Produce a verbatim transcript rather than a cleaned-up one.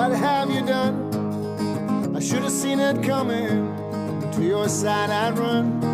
what have you done? I should have seen it coming. To your side I'd run.